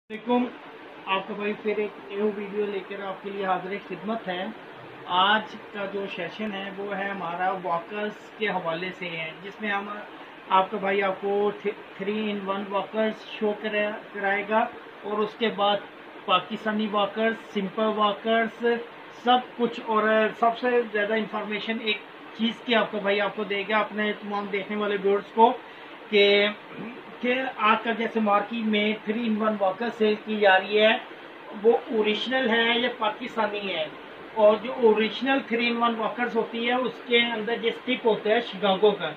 वालेकुम। आपका भाई फिर एक न्यू वीडियो लेकर आपके लिए हाजिर खिदमत है। आज का जो सेशन है वो है हमारा वॉकर्स के हवाले से है, जिसमें हम आपका भाई आपको 3-in-1 वॉकर्स शो कराएगा और उसके बाद पाकिस्तानी वॉकर्स, सिंपल वॉकर्स, सब कुछ। और सबसे ज़्यादा इंफॉर्मेशन एक चीज़ की आपका भाई आपको देगा अपने तमाम देखने वाले व्यूअर्स को कि आजकल जैसे मार्केट में 3-in-1 वॉकर सेल की जा रही है, वो ओरिजिनल है या पाकिस्तानी है। और जो ओरिजिनल 3-in-1 वॉकर्स होती है उसके अंदर ये स्टिक होता है शिकागो का,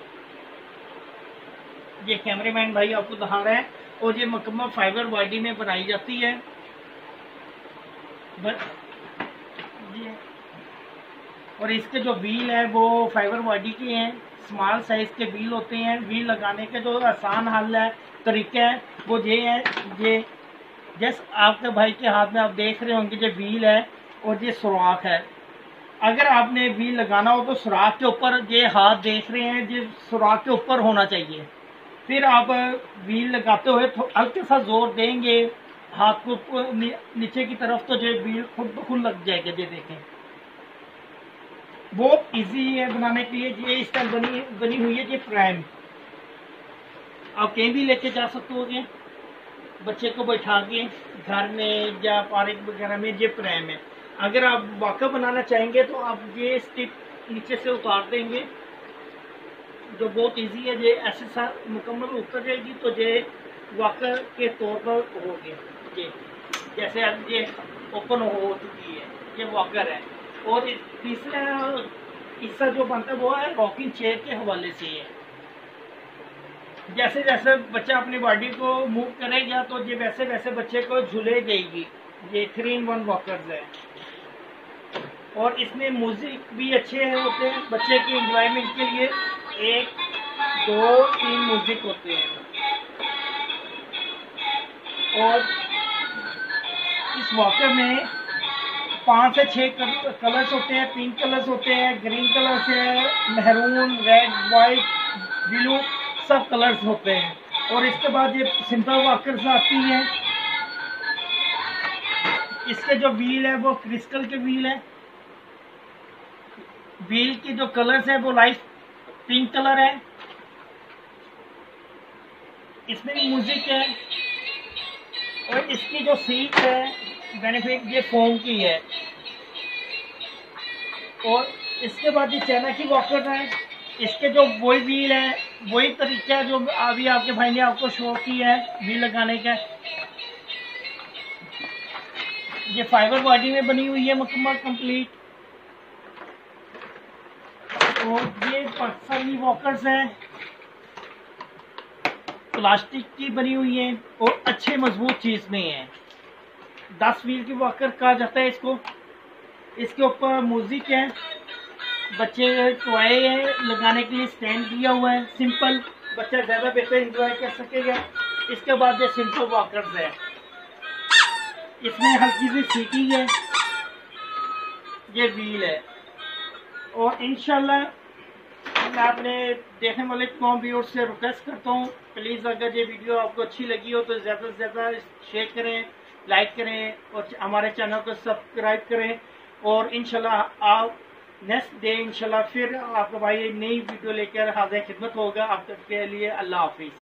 ये कैमरेमैन भाई आपको दिखा रहा है, और ये मुकम्मल फाइबर बॉडी में बनाई जाती है। और इसके जो व्हील है वो फाइबर बॉडी के हैं, स्मॉल साइज के व्हील होते हैं। व्हील लगाने के जो आसान हल है, तरीका है, वो ये है। ये जैसे आपके भाई के हाथ में आप देख रहे होंगे, ये व्हील है और ये सुराख है। अगर आपने व्हील लगाना हो तो सुराख के ऊपर, ये हाथ देख रहे हैं, ये सुराख के ऊपर होना चाहिए। फिर आप व्हील लगाते हुए हल्के सा जोर देंगे हाथ को नीचे की तरफ, तो ये व्हील खुद ब खुद लग जाएगा। ये देखें, बहुत इजी है बनाने के लिए। ये इस टाइम बनी हुई है। ये फ्रेम आप कहीं भी लेके जा सकते हो, बच्चे को बैठा के घर में या पार्क वगैरह में। ये फ्रेम है। अगर आप वॉकर बनाना चाहेंगे तो आप ये स्टिप नीचे से उतार देंगे, जो बहुत इजी है। ये ऐसे साथ मुकम्मल उतर जाएगी तो ये वॉकर के तौर पर हो गया। ये जैसे अब ये ओपन हो चुकी है, ये वॉकर है। और तीसरा हिस्सा जो बनता है वो है रॉकिंग चेयर के हवाले से है। जैसे जैसे बच्चा अपनी बॉडी को मूव करेगा तो ये वैसे वैसे बच्चे को झूले देगी। ये 3-in-1 वॉकर्स है। और इसमें म्यूजिक भी अच्छे होते हैं बच्चे की एंजॉयमेंट के लिए। 1, 2, 3 म्यूजिक होते हैं। और इस वॉकर में 5 से 6 कलर्स होते हैं। पिंक कलर्स होते हैं, ग्रीन कलर्स है, मेहरून, रेड, वाइट, ब्लू, सब कलर्स होते हैं। और इसके बाद ये सिंपल वॉकर्स आती हैं। इसके जो व्हील है वो क्रिस्टल के व्हील है। व्हील की जो कलर्स है वो लाइट पिंक कलर है। इसमें म्यूजिक है। और इसकी जो सीट है बेनिफिट, ये फोम की है। और इसके बाद ये चाइना की वॉकर है। इसके जो वही व्हील है, वही तरीका है जो अभी आपके भाई ने आपको शो किया है व्हील लगाने का। ये फाइबर बॉडी में बनी हुई है मुकम्मल कंप्लीट। और ये पाकिस्तानी वॉकर्स हैं, प्लास्टिक की बनी हुई है और अच्छे मजबूत चीज में है। 10 व्हील की वॉकर कहा जाता है इसको। इसके ऊपर म्यूजिक है, बच्चे टॉय है, लगाने के लिए स्टैंड दिया हुआ है। सिंपल, बच्चा ज़्यादा बेहतर एंजॉय कर सकेगा। इसके बाद ये सिंपल वॉकर्स है। इसमें हल्की सी सीटी है, ये व्हील है। और इंशाल्लाह मैं अपने देखने वाले तमाम व्यूअर्स से रिक्वेस्ट करता हूँ, प्लीज़ अगर ये वीडियो आपको अच्छी लगी हो तो ज़्यादा से ज़्यादा शेयर करें, लाइक करें और हमारे चैनल को सब्सक्राइब करें। और इंशाल्लाह आप नेक्स्ट डे इंशाल्लाह फिर आपका भाई नई वीडियो लेकर हाजिर खिदमत होगा। आप तक के लिए अल्लाह हाफिज़।